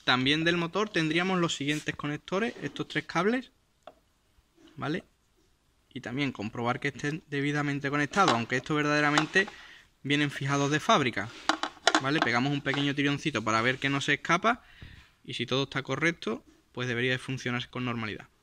también del motor tendríamos los siguientes conectores, estos 3 cables, ¿vale? Y también comprobar que estén debidamente conectados, aunque estos verdaderamente vienen fijados de fábrica, ¿vale? Pegamos un pequeño tironcito para ver que no se escapa y si todo está correcto, pues debería de funcionar con normalidad.